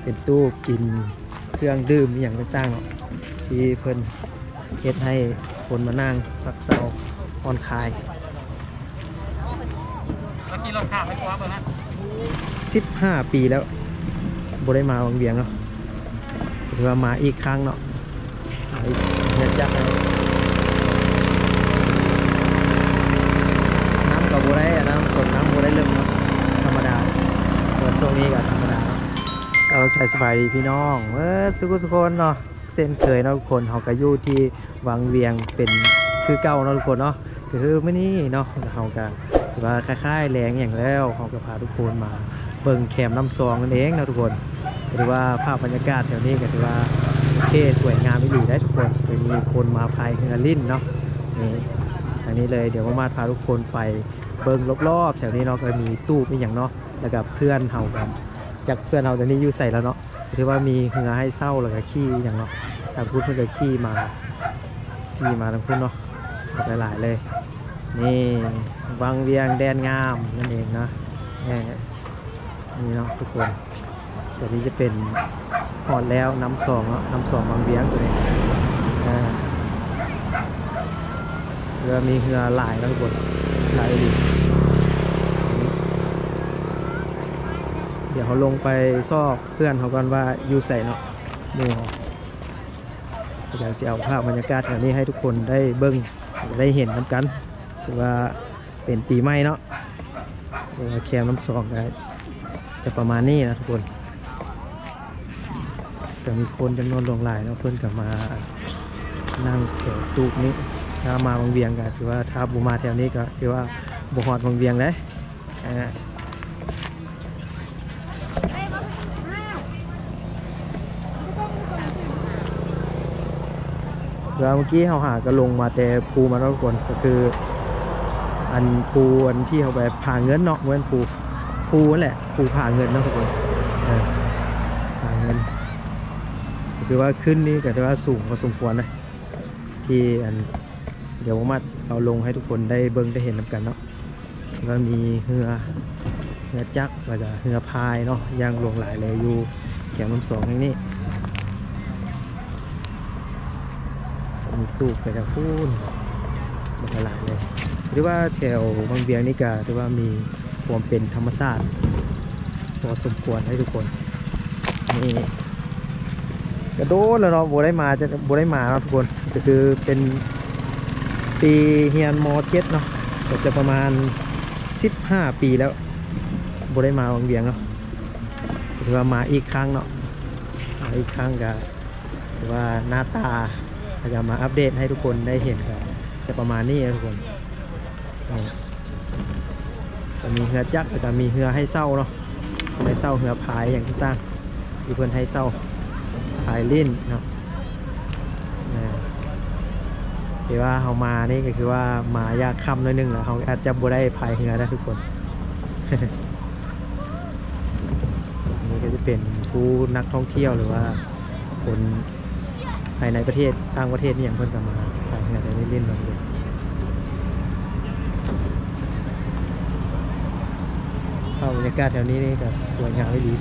เป็นตู้กินเครื่องดื่มอย่างต่างๆเนาะที่เพิ่นเฮ็ดให้คนมานั่งพักเสาผ่อนคลายแล้วที่รถข้ามไม่กว้างเลยนะ 15 ปีแล้วบ่ได้มาวังเวียงเนาะถือว่ามาอีกครั้งเนาะเฮ็ดยักษ์น้ำกับบ่ได้น้ำฝนน้ำบ่ได้เริ่มเนาะธรรมดาแต่ช่วงนี้ก็ธรรมดาเอาใจสบายดีพี่น้องสุขคนเนาะเส้นเคยเนาะทุกคนเฮาก็อยู่ที่วังเวียงเป็นคือเก่าเนาะทุกคนเนาะก็คือมื้อนี้เนาะเฮาก็ถือว่าคล้ายๆแรงอย่างแล้วเฮาก็พาทุกคนมาเบิ่งแคมน้ำซองนั่นเองนะทุกคนถือว่าภาพบรรยากาศแถวนี้ก็ถือว่าโอเคสวยงามไม่ดีได้ทุกคนจะมีคนมาพายเรือลิ้นเนาะนี่อันนี้เลยเดี๋ยวมาพาทุกคนไปเบิ่งรอบๆแถวนี้เนาะก็มีตู้มีอย่างเนาะแล้วกับเพื่อนเฮากันจากเพื่อนเฮาตอนนี้อยู่ใส่แล้วเนาะถือว่ามีเรือให้เศร้าแล้วก็ขี่อย่างเนาะทางพูดเพื่อนก็ขี่มาทางพูดเนาะหลายๆเลยนี่วังเวียงแดนงามนั่นเองนะนี่เนาะทุกคนแต่นี้จะเป็นหอดแล้วน้ำซองเนาะน้ำซองวังเวียงตัวนี้เรือมีเรือหลายแล้วทุกคนหลายดีเดี๋ยวเขาลงไปซอกเพื่อนเขากันว่าอยู่ใส่เนาะนี่เดี๋ยวจะเอาภาพบรรยากาศแบบนี้ให้ทุกคนได้เบิ้งได้เห็นกันถือว่าเป็นปีใหม่เนาะแคมน้ำซองได้จะประมาณนี้นะทุกคนแต่มีคนจำนวนหลงหลายเนาะเพื่อนกลับมานั่งแถวตูบนี้ถ้ามาวังเวียงกันถือว่าถ้าบุมาแถวนี้ก็ถือว่าบุหอดวังเวียงเลยแล้วเมื่อกี้เขาหาก็ลงมาแต่ภูมาแล้วทุกคนก็คืออันภูอันที่เขาไปผ่าเงินเนาะเหมือนภูนั่นแหละภูผ่าเงินเนาะทุกคนผ่าเงินคือว่าขึ้นนี่ก็ถือว่าสูงพอสมควรนะที่อันเดี๋ยวมาเอาลงให้ทุกคนได้เบิ้งได้เห็นกันเนาะว่ามีเรือจักรแล้วก็เรือพายเนาะย่างลงหลายเลยอยู่แคมน้ำสองแห่งนี้มีตู้ไปกับพูนมันหลายเลยหรือว่าแถวบางเบียงนี่ก็ถือว่ามีความเป็นธรรมชาติพอสมควรให้ทุกคนนี่กระโดดแล้วเนาะโบได้มาเนาะทุกคนก็คือเป็นปีเฮียนม.7เนาะก็จะประมาณ15 ปีแล้วโบได้มาบางเบียงเนาะถือว่ามาอีกครั้งเนาะมาอีกครั้งก็ถือว่าหน้าตาจะมาอัปเดตให้ทุกคนได้เห็นครับจะประมาณนี้นะทุกคนจะมีเรือจักรแต่มีเรือให้เศร้าเนาะให้เศร้าเรือพายอย่างต่างๆที่เพื่อนให้เศร้าพายลิ้นเนาะแต่ว่าเขามานี่ก็คือว่ามายากค่ำน้อยนึงแหละเขาอาจจะบ่ได้พายเรือได้ทุกคน นี่ก็จะเป็นผู้นักท่องเที่ยวหรือว่าคนภายในประเทศต่างประเทศนี่อย่างเพื่อนก็มาพายเรือแต่ไม่เล่นเลยบรรยากาศแถวนี้นี่ก็สวยงามดี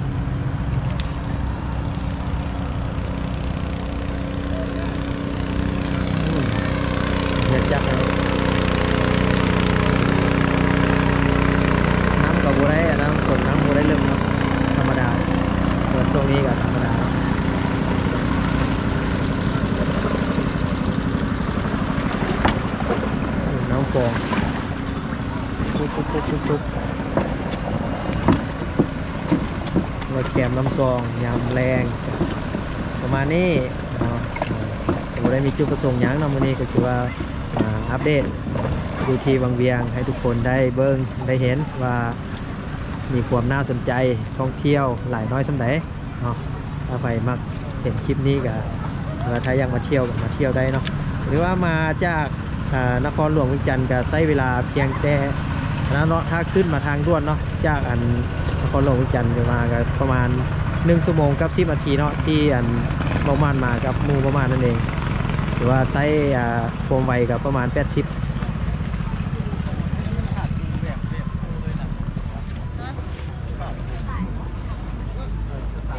เนี่ยจักน้ำกับบัวได้น้ำฝนน้ำบัวได้เริ่มเนาะธรรมดาแต่ช่วงนี้ก็ธรรมดาน้ำฟองทุบเราแคมน้ำซองยำแรงประมาณนี้เราได้มีจุดประสงค์ยั้งนำวันนี้ก็คือว่าอัปเดตดูทีวังเวียงให้ทุกคนได้เบิ้งได้เห็นว่ามีความน่าสนใจท่องเที่ยวหลายน้อยสำหรับถ้าไปมักเห็นคลิปนี้ก็ถ้าอยากมาเที่ยวก็มาเที่ยวได้เนาะหรือว่ามาจากนครหลวงเวียงจันทร์ก็ใช้เวลาเพียงแต่นะเนาะถ้าขึ้นมาทางด่วนเนาะจากอันนครหลวงเวียงจันทร์มาก็ประมาณ1 ชั่วโมงกับ10 นาทีเนาะที่อันประมาณมากับมูประมาณนั่นเองหรือว่าใช้ความไวกับประมาณ80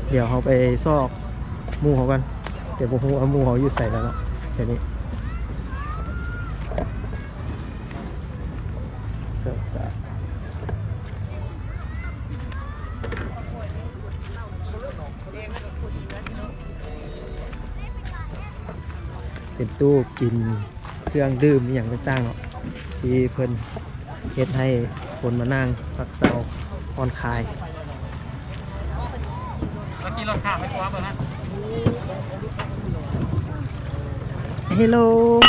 เดี๋ยวเขาไปซอกหมูเขากันเดี๋ยวผมเอาหมูเขาอยู่ใส่แล้วเนาะเดี๋ยวนี้เสื้อสาเป็นตู้กินเครื่องดื่มอย่างต่างๆเนาะที่เพิ่นเฮ็ดให้คนมานั่งพักเสาผ่อนคลายแล้วขี่รถข้ามไปกว่าเบิ่งฮะ Hello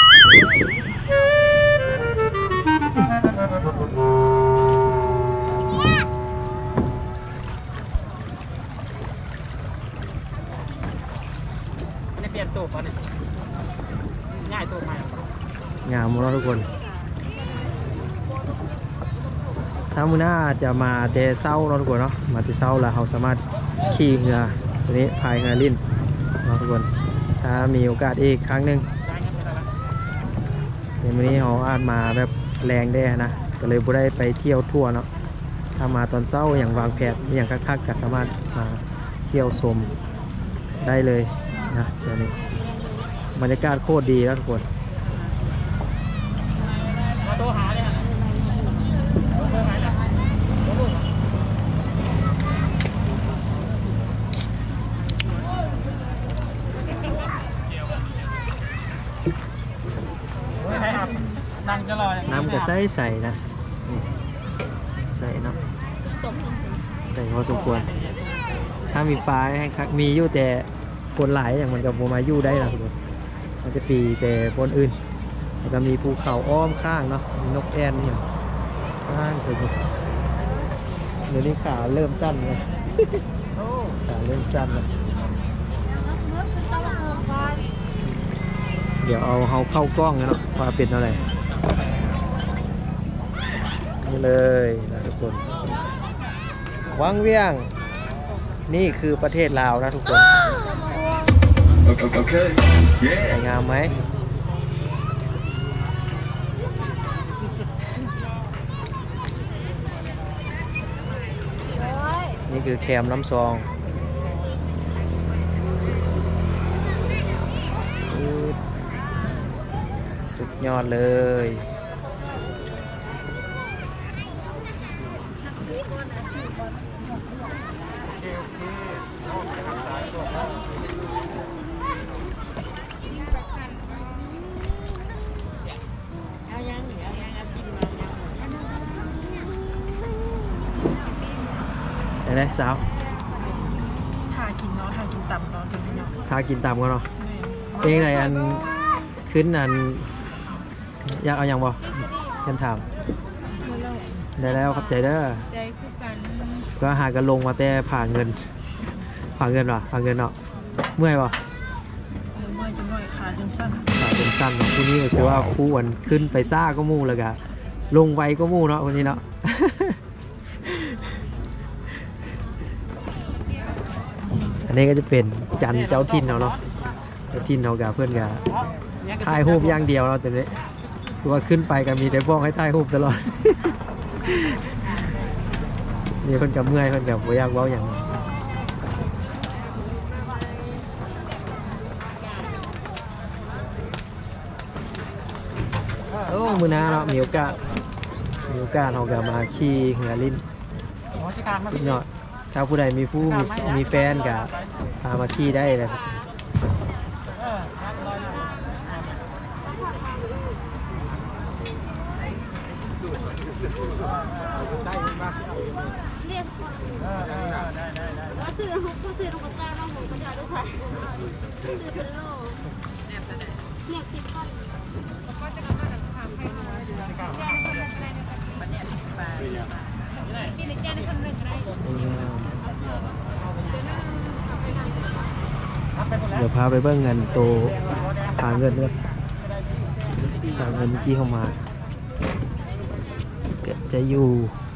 อันนี้เปลี่ยนตู้ป่ะเนี่ยง่ายตู้ใหม่งามมากทุกคนถ้ามื้อหน้าจะมาแต่เช้าเนาะทุกคนเนาะมาแต่เช้าแล้วเราสามารถขี่เรือตัวนี้พายเรือลิ้นเนาะทุกคนถ้ามีโอกาสอีกครั้งหนึ่งได้เงินไปแล้วนะในวันนี้เราอาจมาแบบแรงได้นะก็เลยบ่ได้ไปเที่ยวทั่วเนาะถ้ามาตอนเช้าอย่างวางแผนอย่างคักๆก็สามารถมาเที่ยวชมได้เลยนะเดี๋ยวนี้บรรยากาศโคตรดีแล้วทุกคนมาโทรหาเลยฮะโทรหาเลยโทรลูกไม่ใช่ครับนั่งจะรอน้ำก็ใส่นะนี่ใส่เนาะใส่พอสมควรถ้ามีปลาให้คักมีอยู่แต่คนหลายอย่างมันกับโมมาอยู่ได้นะทุกคนมันจะปีแต่คนอื่นแล้วก็มีภูเขาอ้อมข้างเนาะมีนกแอ่นอย่างข้างถึงเดี๋ยวนี้ขาเริ่มสั้นเลยโอ้ขาเริ่มสั้นแล้วเดี๋ยวเอาเขาเข้ากล้องนะเนาะว่าเป็นอะไรนี่เลยนะทุกคนวังเวียงนี่คือประเทศลาวนะทุกคน Okay. สวยงามไหมนี่คือแคมน้ำซองสุดยอดเลยไหนสาวทากินเนาะทากินตับเนาะตัวนี้เนาะทากินตามกันเนาะเองไหนอันขึ้นอันอยากเอาอย่างบ่ฉันถามได้แล้วครับใจเด้อใจคือกันก็หากันลงมาแต่ผ่าเงินผ่าเงินวะผ่าเงินเนาะเมื่อยวะเมื่อยจังหน่อยขาจนสั้นผ่าจนสั้นเนาะคู่นี้ก็คือว่าคู่วันขึ้นไปซ่าก็มู่แล้วก็ลงไวก็มู่เนาะวันนี้เนาะ อันนี้ก็จะเป็นจันเจ้าถิ่นเนาะเจ้าถิ่นเรากับเพื่อนกับถ่ายรูปอย่างเดียวเราแต่นี้คือว่าขึ้นไปก็มีแต่พวกให้ถ่ายรูปตลอด นี่เพื่อนกับเมื่อยเพื่อนกับอยากเว้าอย่างโอ้มือหน้าเนาะมีโอกาสเรากับมาขี่เหือลิ้นหมอชิการมาสุดยอดถ้าผู้ใดมีผู้มีแฟนกับพามาขี่ได้เลยเดี๋ยวพาไปเบิ้งเงินโตหาเงินด้วยหาเงินเมื่อกี้เข้ามาจะอยู่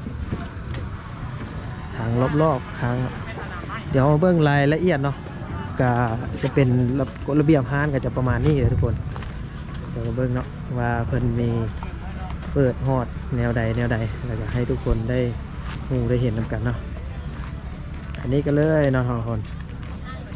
ทางรอบๆครั้งเดี๋ยวมาเบิ้งรายละเอียดเนาะก็จะเป็นกฎระเบียบห้านก็จะประมาณนี้เลยทุกคนเดี๋ยวมาเบิ้งเนาะว่าเพิ่นมีเปิดฮอดแนวใดแล้วก็ให้ทุกคนได้หูได้เห็นนำกันเนาะอันนี้ก็เลยเนาะทุกคน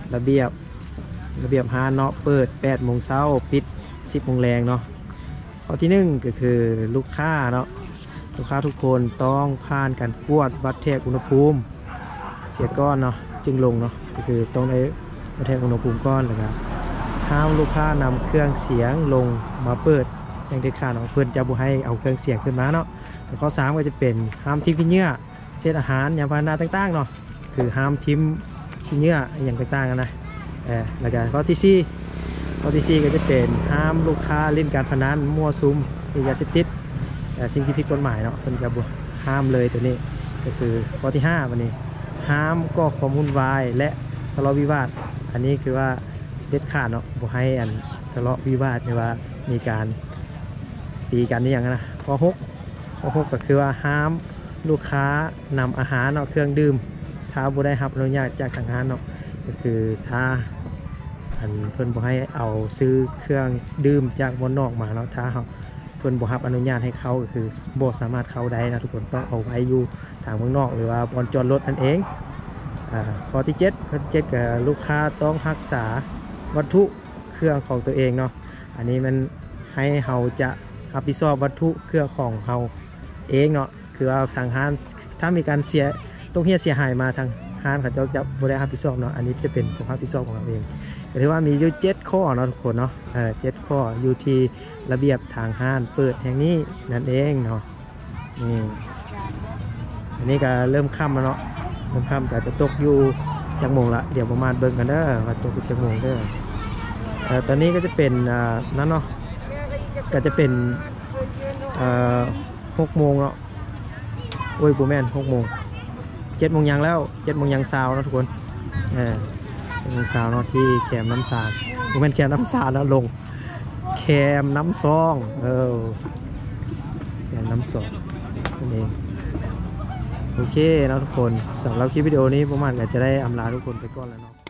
ระเบียบห้านเนาะเปิด8 โมงเช้าปิด 10 โมงแรงเนาะข้อที่1ก็คือลูกค้าเนาะลูกค้าทุกคนต้องผ่านการกวดวัดเทคอุณหภูมิเสียก้อนเนาะจึงลงเนาะก็คือต้องได้วัดเทคอุณหภูมิก้อนเลยครับห้ามลูกค้านำเครื่องเสียงลงมาเปิดอย่างเด็ดขาดเนาะเพื่อนจะบุให้เอาเครื่องเสียงขึ้นมาเนาะข้อ3ก็จะเป็นห้ามทิ้งขี้เหงื่อเศษอาหารยาพาหนะต่างๆเนาะคือห้ามทิ้งขี้เหงื่ออย่างต่างๆนะแล้วก็ข้อที่4ก็จะเป็นห้ามลูกค้าเล่นการพนันมั่วซุมมียาเสพติดสิ่งที่ผิดกฎหมายเนาะเพิ่นจะห้ามเลยตัวนี้ก็คือข้อที่5วันนี้ห้ามก่อความวุ่นวายและทะเลาะวิวาทอันนี้คือว่าเด็ดขาดเนาะบ่ให้อันทะเลาะวิวาทหรือว่ามีการตีกันนี่อย่างนั้นนะข้อ6ก็คือว่าห้ามลูกค้านำอาหารเนาะเครื่องดื่มถ้าบ่ได้รับอนุญาตจากทางร้านเนาะก็คือถ้าอันเพิ่นบ่ให้เอาซื้อเครื่องดื่มจากบนนอกมาเนาะถ้าเพิ่นบ่รับอนุญาตให้เขาก็คือบ่สามารถเข้าได้นะทุกคนต้องเอาไว้อยู่ทางเมืองนอกหรือว่าบนจอดรถนั่นเองข้อที่7ก็ลูกค้าต้องรักษาวัตถุเครื่องของตัวเองเนาะอันนี้มันให้เราจะรับผิดชอบวัตถุเครื่องของเราเองเนาะคือว่าทางห้างถ้ามีการต้องเสียหายมาทางห้างเขาจะบ่ได้รับผิดชอบเนาะอันนี้จะเป็นความรับผิดชอบของเราเองก็ถือว่ามีอยู่7 ข้อเนาะทุกคนเนาะ7 ข้ออยู่ที่ระเบียบทางห้างเปิดแห่งนี้นั่นเองเนาะนี่อันนี้ก็เริ่มค่ำแล้วเนาะเริ่มค่ำก็จะตกอยู่จักโมงละเดี๋ยวประมาณเบิ่งกันเด้อว่าตกอยู่จักโมงเด้อตอนนี้ก็จะเป็นนั่นเนาะก็จะเป็น6 โมงเนาะโอ้ยบูแมน6 โมง7 โมงยังแล้ว7 โมงยังซาวนะทุกคน7 โมงซาวเนาะที่แคมน้ำสาดบูแมนแคมน้ำสาดแล้วลงแคมน้ำซองแคมน้ำซองนั่นเองโอเคนะทุกคนสำหรับคลิปวิดีโอนี้ประมาณก็จะได้อำลาทุกคนไปก่อนแล้วเนาะ